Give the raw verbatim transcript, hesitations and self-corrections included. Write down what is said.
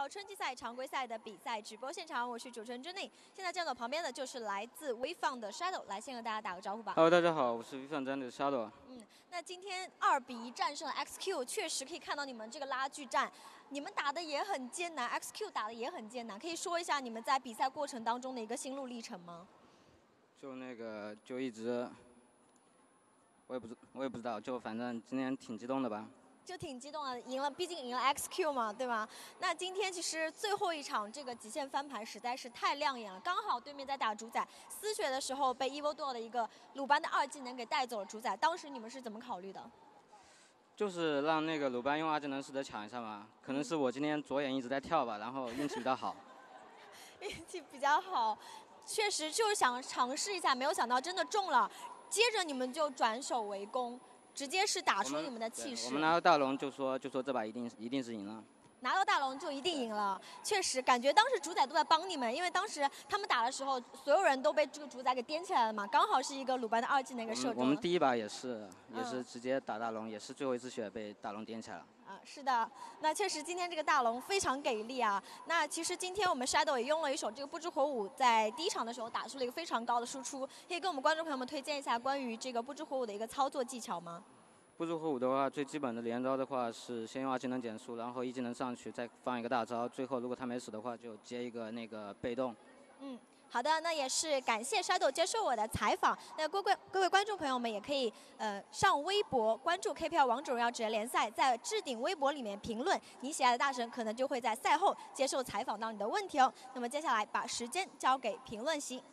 到春季赛常规赛的比赛直播现场，我是主持人珍妮。现在站我旁边的就是来自微放的 Shadow， 来先和大家打个招呼吧。 Hello， 大家好，我是微放站的 Shadow。 嗯，那今天二比一战胜了 X Q， 确实可以看到你们这个拉锯战，你们打的也很艰难 ，X Q 打的也很艰难。可以说一下你们在比赛过程当中的一个心路历程吗？ 就那个，就一直，我也不知，我也不知道，就反正今天挺激动的吧。 就挺激动的，赢了，毕竟赢了 X Q 嘛，对吧？那今天其实最后一场这个极限翻盘实在是太亮眼了，刚好对面在打主宰，丝血的时候被 Evil Door 的一个鲁班的二技能给带走了主宰，当时你们是怎么考虑的？ 就是让那个鲁班用二技能试着抢一下嘛，可能是我今天左眼一直在跳吧，然后运气比较好。 运气比较好，确实就是想尝试一下，没有想到真的中了，接着你们就转守为攻。直接是打出你们的气势。 我们拿到大龙就说就说这把一定一定是赢了。 拿到大龙就一定赢了，确实感觉当时主宰都在帮你们，因为当时他们打的时候，所有人都被这个主宰给颠起来了嘛，刚好是一个鲁班的二技能给射中了。 我们第一把也是，也是直接打大龙，嗯、也是最后一次血被大龙颠起来了。 啊，是的，那确实今天这个大龙非常给力啊。那其实今天我们 Shadow 也用了一手这个不知火舞，在第一场的时候打出了一个非常高的输出，可以跟我们观众朋友们推荐一下关于这个不知火舞的一个操作技巧吗？ 不知火舞的话，最基本的连招的话是先用二技能减速，然后一技能上去，再放一个大招，最后如果他没死的话，就接一个那个被动。 嗯，好的，那也是感谢 Shadow 接受我的采访。那各位各位观众朋友们也可以呃上微博关注 K P L 王者荣耀职业联赛，在置顶微博里面评论你喜爱的大神，可能就会在赛后接受采访到你的问题哦。那么接下来把时间交给评论席。